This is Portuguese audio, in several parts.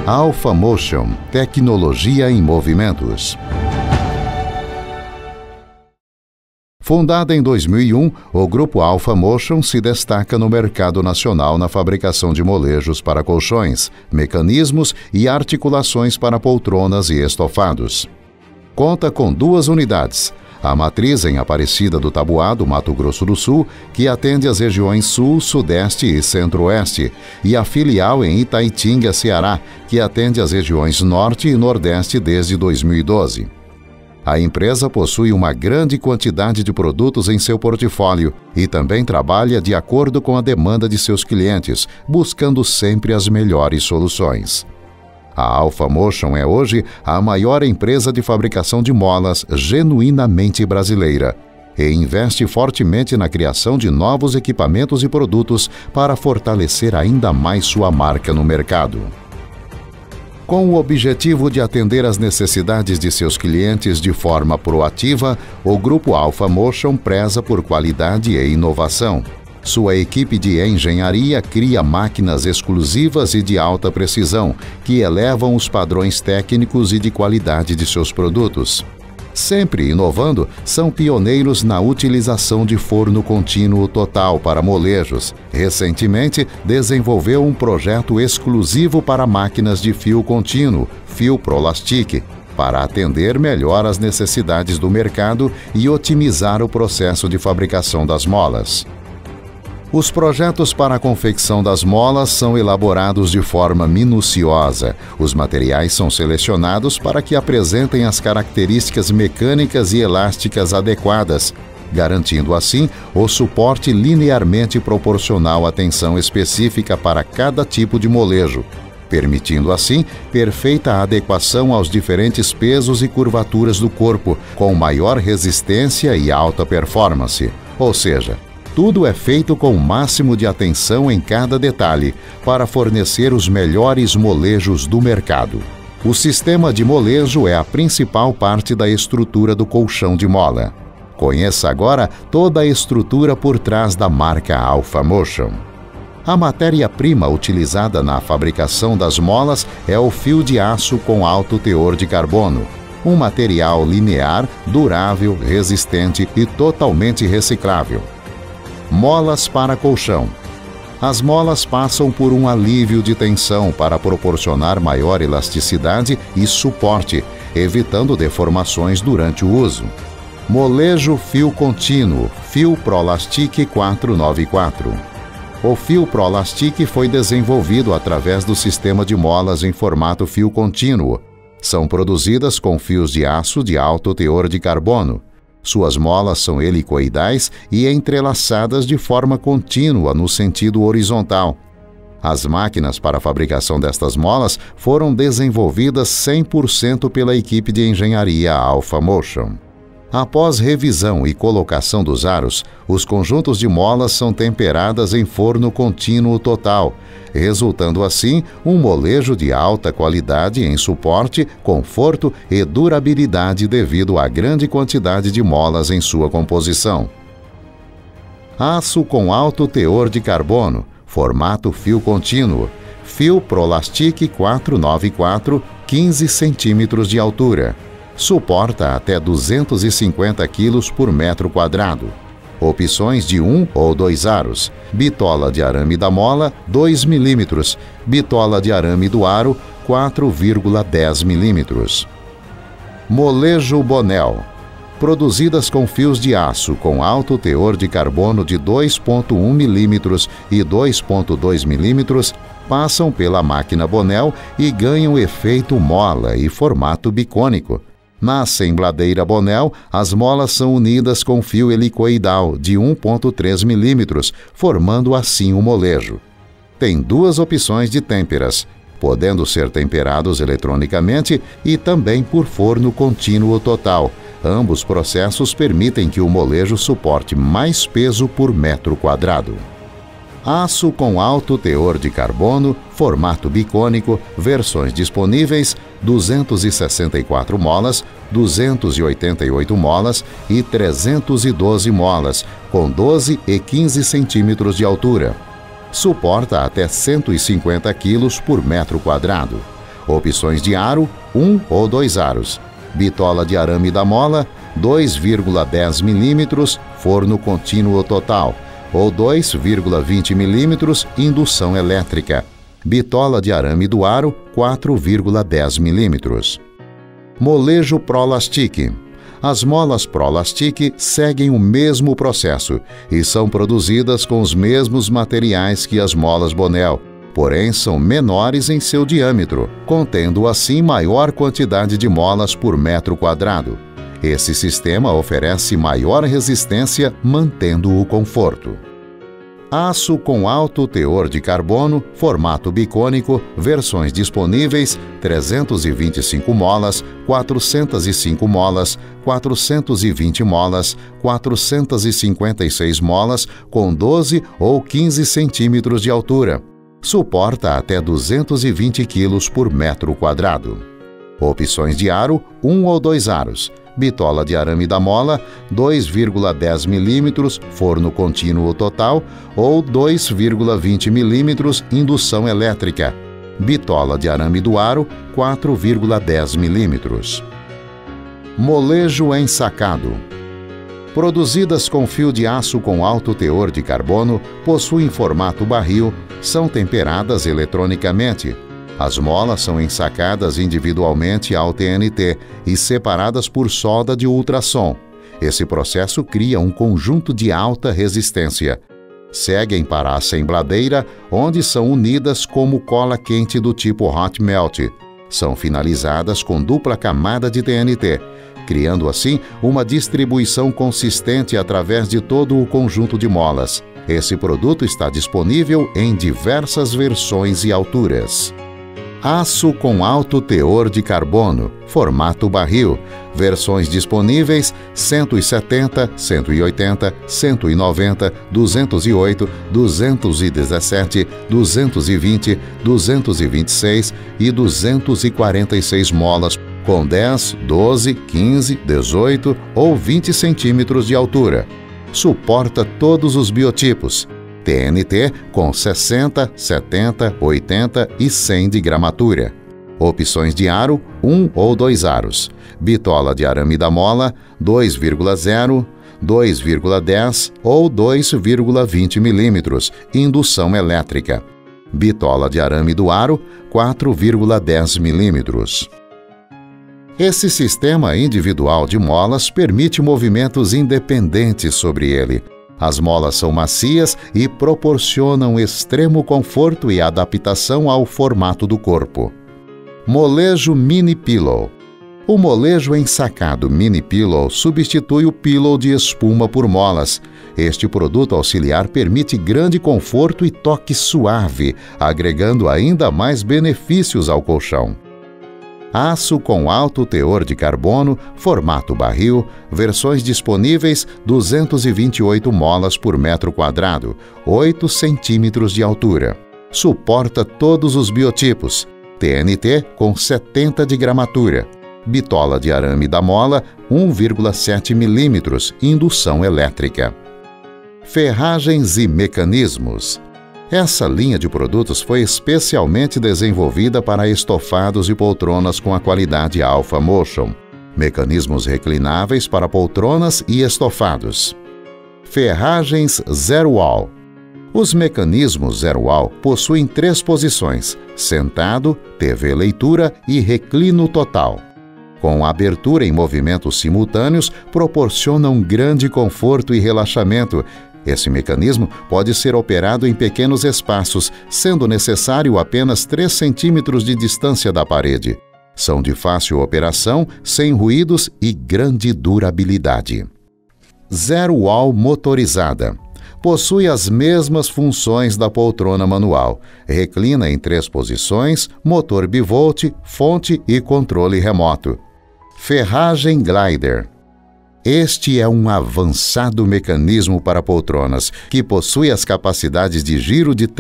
Alpha Motion, tecnologia em movimentos. Fundada em 2001, o grupo Alpha Motion se destaca no mercado nacional na fabricação de molejos para colchões, mecanismos e articulações para poltronas e estofados. Conta com 2 unidades, a matriz em Aparecida do Taboado, Mato Grosso do Sul, que atende as regiões Sul, Sudeste e Centro-Oeste, e a filial em Itaitinga, Ceará, que atende as regiões Norte e Nordeste desde 2012. A empresa possui uma grande quantidade de produtos em seu portfólio e também trabalha de acordo com a demanda de seus clientes, buscando sempre as melhores soluções. A Alpha Motion é hoje a maior empresa de fabricação de molas genuinamente brasileira e investe fortemente na criação de novos equipamentos e produtos para fortalecer ainda mais sua marca no mercado. Com o objetivo de atender às necessidades de seus clientes de forma proativa, o grupo Alpha Motion preza por qualidade e inovação. Sua equipe de engenharia cria máquinas exclusivas e de alta precisão, que elevam os padrões técnicos e de qualidade de seus produtos. Sempre inovando, são pioneiros na utilização de forno contínuo total para molejos. Recentemente, desenvolveu um projeto exclusivo para máquinas de fio contínuo, Fio Prolastic, para atender melhor às necessidades do mercado e otimizar o processo de fabricação das molas. Os projetos para a confecção das molas são elaborados de forma minuciosa. Os materiais são selecionados para que apresentem as características mecânicas e elásticas adequadas, garantindo assim o suporte linearmente proporcional à tensão específica para cada tipo de molejo, permitindo assim perfeita adequação aos diferentes pesos e curvaturas do corpo, com maior resistência e alta performance. Ou seja, tudo é feito com o máximo de atenção em cada detalhe para fornecer os melhores molejos do mercado. O sistema de molejo é a principal parte da estrutura do colchão de mola. Conheça agora toda a estrutura por trás da marca Alpha Motion. A matéria-prima utilizada na fabricação das molas é o fio de aço com alto teor de carbono, um material linear, durável, resistente e totalmente reciclável. Molas para colchão. As molas passam por um alívio de tensão para proporcionar maior elasticidade e suporte, evitando deformações durante o uso. Molejo fio contínuo, Fio Prolastic 494. O Fio Prolastic foi desenvolvido através do sistema de molas em formato fio contínuo. São produzidas com fios de aço de alto teor de carbono. Suas molas são helicoidais e entrelaçadas de forma contínua no sentido horizontal. As máquinas para a fabricação destas molas foram desenvolvidas 100% pela equipe de engenharia Alpha Motion. Após revisão e colocação dos aros, os conjuntos de molas são temperadas em forno contínuo total, resultando assim um molejo de alta qualidade em suporte, conforto e durabilidade devido à grande quantidade de molas em sua composição. Aço com alto teor de carbono, formato fio contínuo, Fio Prolastic 494, 15 cm de altura. Suporta até 250 kg por metro quadrado. Opções de 1 ou 2 aros. Bitola de arame da mola, 2 mm. Bitola de arame do aro, 4,10 mm. Molejo Bonel. Produzidas com fios de aço com alto teor de carbono de 2,1 mm e 2,2 mm, passam pela máquina Bonel e ganham efeito mola e formato bicônico. Na assembladeira Bonel, as molas são unidas com fio helicoidal de 1,3 mm, formando assim o molejo. Tem 2 opções de têmperas, podendo ser temperados eletronicamente e também por forno contínuo total. Ambos processos permitem que o molejo suporte mais peso por metro quadrado. Aço com alto teor de carbono, formato bicônico, versões disponíveis: 264 molas, 288 molas e 312 molas, com 12 e 15 centímetros de altura. Suporta até 150 kg por metro quadrado. Opções de aro: 1 ou 2 aros. Bitola de arame da mola: 2,10 mm, forno contínuo total, ou 2,20 mm, indução elétrica. Bitola de arame do aro: 4,10 mm. Molejo Prolastic. As molas Prolastic seguem o mesmo processo e são produzidas com os mesmos materiais que as molas Bonel, porém são menores em seu diâmetro, contendo assim maior quantidade de molas por metro quadrado. Esse sistema oferece maior resistência, mantendo o conforto. Aço com alto teor de carbono, formato bicônico, versões disponíveis: 325 molas, 405 molas, 420 molas, 456 molas, com 12 ou 15 centímetros de altura. Suporta até 220 kg por metro quadrado. Opções de aro: 1 ou 2 aros. Bitola de arame da mola: 2,10 mm, forno contínuo total, ou 2,20 mm, indução elétrica. Bitola de arame do aro: 4,10 mm. Molejo ensacado. Produzidas com fio de aço com alto teor de carbono, possuem formato barril, são temperadas eletronicamente. As molas são ensacadas individualmente ao TNT e separadas por solda de ultrassom. Esse processo cria um conjunto de alta resistência. Seguem para a assembladeira, onde são unidas como cola quente do tipo hot melt. São finalizadas com dupla camada de TNT, criando assim uma distribuição consistente através de todo o conjunto de molas. Esse produto está disponível em diversas versões e alturas. Aço com alto teor de carbono, formato barril, versões disponíveis: 170, 180, 190, 208, 217, 220, 226 e 246 molas, com 10, 12, 15, 18 ou 20 centímetros de altura. Suporta todos os biotipos. TNT com 60, 70, 80 e 100 de gramatura. Opções de aro: 1 ou 2 aros. Bitola de arame da mola: 2,0, 2,10 ou 2,20 mm, indução elétrica. Bitola de arame do aro: 4,10 mm. Esse sistema individual de molas permite movimentos independentes sobre ele. As molas são macias e proporcionam extremo conforto e adaptação ao formato do corpo. Molejo Mini Pillow. O molejo ensacado Mini Pillow substitui o pillow de espuma por molas. Este produto auxiliar permite grande conforto e toque suave, agregando ainda mais benefícios ao colchão. Aço com alto teor de carbono, formato barril, versões disponíveis: 228 molas por metro quadrado, 8 centímetros de altura. Suporta todos os biotipos. TNT com 70 de gramatura. Bitola de arame da mola: 1,7 mm, indução elétrica. Ferragens e mecanismos. Essa linha de produtos foi especialmente desenvolvida para estofados e poltronas com a qualidade Alpha Motion. Mecanismos reclináveis para poltronas e estofados. Ferragens Zero Wall. Os mecanismos Zero Wall possuem 3 posições: sentado, TV leitura e reclino total. Com abertura em movimentos simultâneos, proporcionam grande conforto e relaxamento. Esse mecanismo pode ser operado em pequenos espaços, sendo necessário apenas 3 centímetros de distância da parede. São de fácil operação, sem ruídos e grande durabilidade. Zero Wall motorizada. Possui as mesmas funções da poltrona manual. Reclina em 3 posições, motor bivolt, fonte e controle remoto. Ferragem Glider. Este é um avançado mecanismo para poltronas, que possui as capacidades de giro de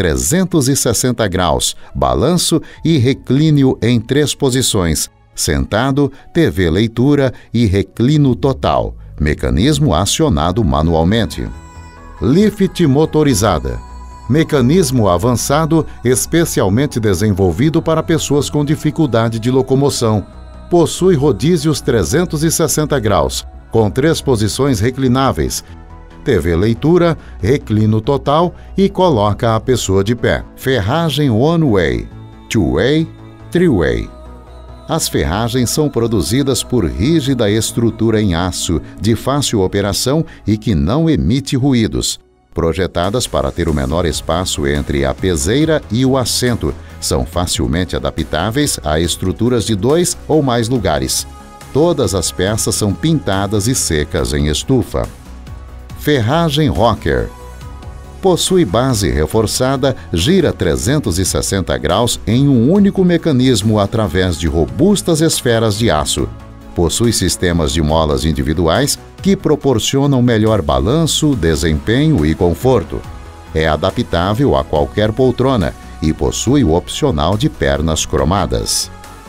360 graus, balanço e reclínio em 3 posições: sentado, TV leitura e reclino total, mecanismo acionado manualmente. Lift motorizada. Mecanismo avançado especialmente desenvolvido para pessoas com dificuldade de locomoção. Possui rodízios 360 graus, com 3 posições reclináveis. TV leitura, reclino total e coloca a pessoa de pé. Ferragem one-way, two-way, three-way. As ferragens são produzidas por rígida estrutura em aço, de fácil operação e que não emite ruídos. Projetadas para ter o menor espaço entre a peseira e o assento, são facilmente adaptáveis a estruturas de 2 ou mais lugares. Todas as peças são pintadas e secas em estufa. Ferragem rocker. Possui base reforçada, gira 360 graus em um único mecanismo através de robustas esferas de aço. Possui sistemas de molas individuais que proporcionam melhor balanço, desempenho e conforto. É adaptável a qualquer poltrona e possui o opcional de pernas cromadas.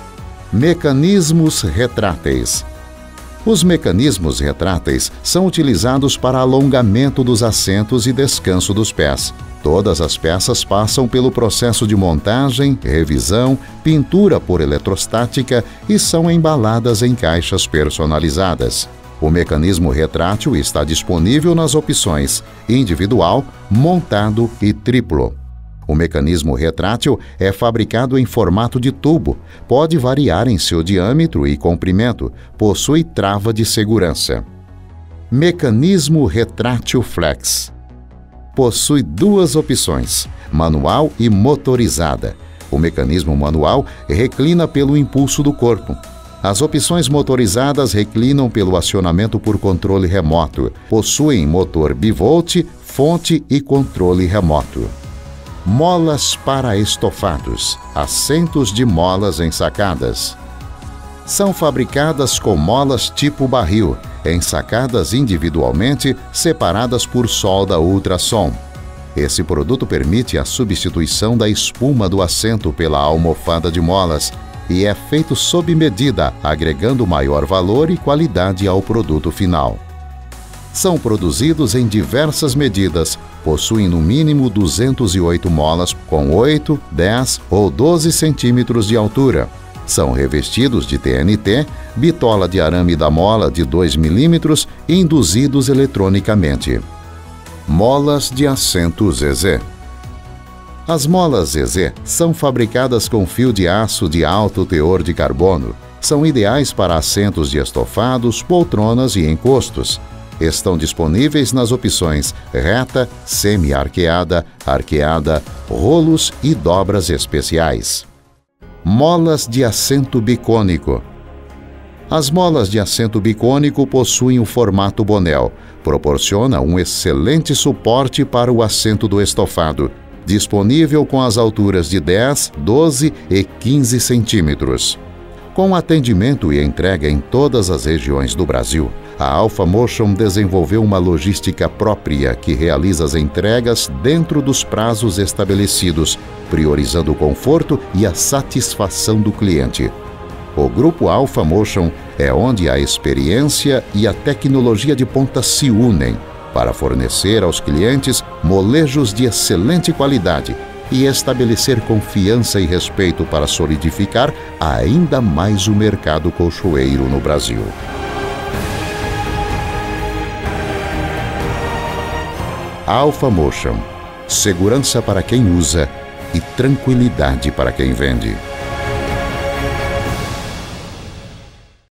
Mecanismos retráteis. Os mecanismos retráteis são utilizados para alongamento dos assentos e descanso dos pés. Todas as peças passam pelo processo de montagem, revisão, pintura por eletrostática e são embaladas em caixas personalizadas. O mecanismo retrátil está disponível nas opções individual, montado e triplo. O mecanismo retrátil é fabricado em formato de tubo, pode variar em seu diâmetro e comprimento, possui trava de segurança. Mecanismo retrátil flex. Possui 2 opções, manual e motorizada. O mecanismo manual reclina pelo impulso do corpo. As opções motorizadas reclinam pelo acionamento por controle remoto. Possuem motor bivolt, fonte e controle remoto. Molas para estofados, assentos de molas ensacadas. São fabricadas com molas tipo barril, ensacadas individualmente, separadas por solda ultrassom. Esse produto permite a substituição da espuma do assento pela almofada de molas e é feito sob medida, agregando maior valor e qualidade ao produto final. São produzidos em diversas medidas, possuem no mínimo 208 molas com 8, 10 ou 12 centímetros de altura. São revestidos de TNT, bitola de arame da mola de 2 milímetros induzidos eletronicamente. Molas de assento ZZ. As molas ZZ são fabricadas com fio de aço de alto teor de carbono. São ideais para assentos de estofados, poltronas e encostos. Estão disponíveis nas opções reta, semi-arqueada, arqueada, rolos e dobras especiais. Molas de assento bicônico. As molas de assento bicônico possuem o formato bonel, proporciona um excelente suporte para o assento do estofado, disponível com as alturas de 10, 12 e 15 centímetros. Com atendimento e entrega em todas as regiões do Brasil, a Alpha Motion desenvolveu uma logística própria que realiza as entregas dentro dos prazos estabelecidos, priorizando o conforto e a satisfação do cliente. O Grupo Alpha Motion é onde a experiência e a tecnologia de ponta se unem para fornecer aos clientes molejos de excelente qualidade e estabelecer confiança e respeito para solidificar ainda mais o mercado colchoeiro no Brasil. Alpha Motion. Segurança para quem usa e tranquilidade para quem vende.